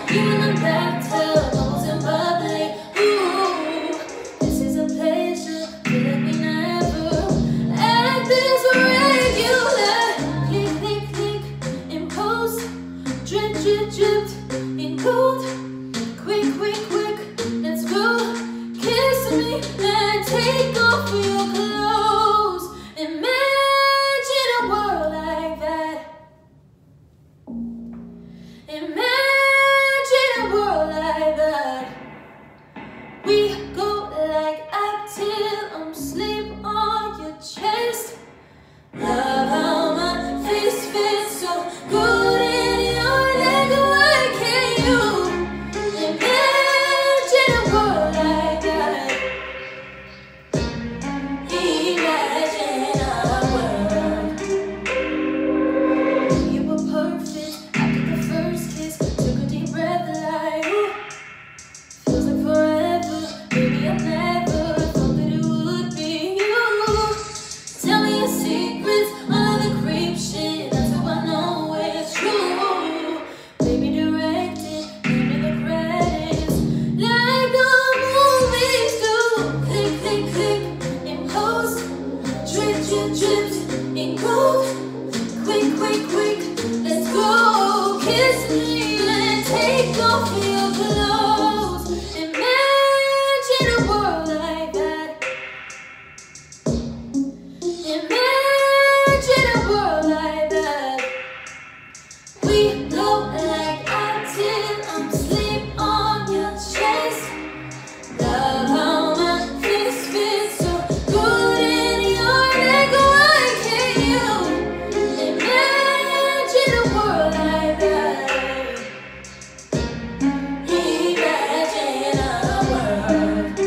You in the bathtub, bubbles and bubbly. Ooh, this is a pleasure. Feel like we never act this regular. Click, click, click, in post. Drip, drip, dripped in gold. Quick, quick, quick, let's go. Kiss me and take off your clothes. Imagine a world like that. Imagine a world like that. We go like I till I'm asleep on your chest. Love how my face fits so good in your leg. Why can't you imagine a world like that? Imagine a world. You were perfect after the first kiss. Took a deep breath like, ooh, feels like forever. Baby, I never thought that it would be you. Tell me your secrets, all the creep shit. That's how I know it's true. Baby, direct it, give me the credits, like the movies do. Click, click, click, in post. Drip, drip, dripped in gold. Quick, quick, quick, let's go. Kiss me and take off your clothes. Imagine a world like that. Imagine a world like that. We go like I till I'm asleep on your chest. Love how my face fits so good in your leg. Why can't you imagine a world like that? Imagine a world.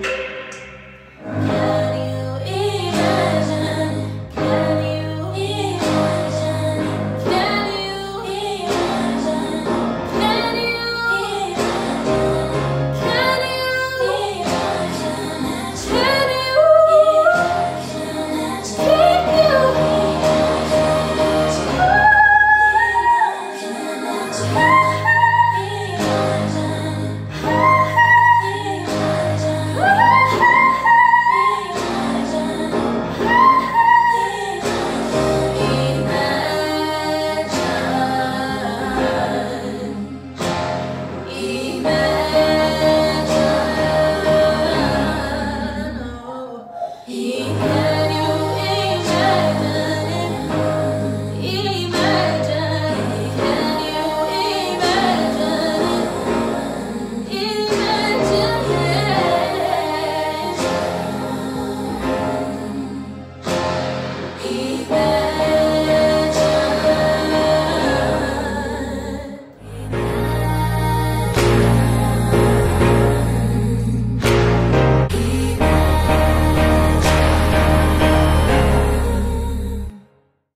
Can you imagine? Can you imagine? Can you imagine? Can you imagine? Can you imagine? Can you imagine? Can you imagine?